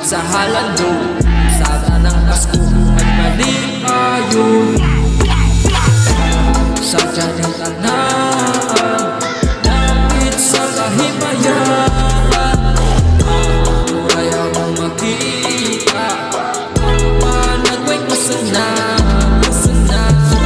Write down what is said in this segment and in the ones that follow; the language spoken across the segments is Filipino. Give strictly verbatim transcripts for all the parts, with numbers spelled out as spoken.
sa halando, sa tanang Pasko ay malipayon. Sa dyaning tanan, dapit sa kahimayan, ayaw mong makita, managway masana, masana.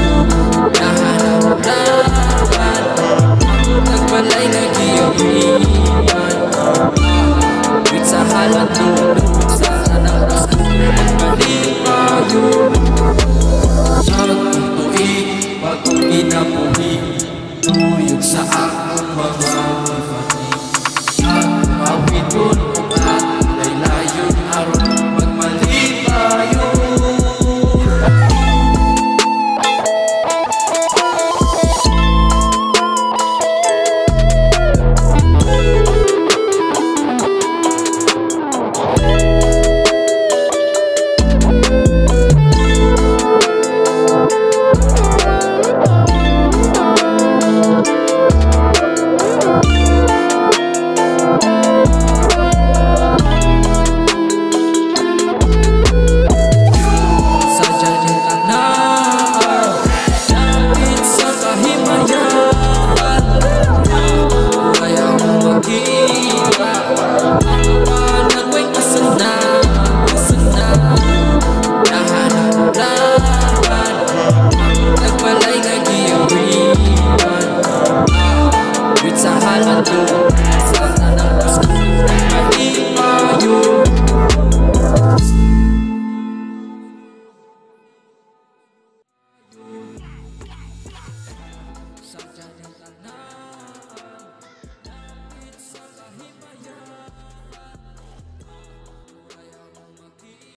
Nahanap-rapan, nagbalay na giyawian, dapit sa halando, sa tanang Pasko ay malipayon. Pagtuig, pag-inapuhi, tuyog sa akong mga kapatid. At awit ko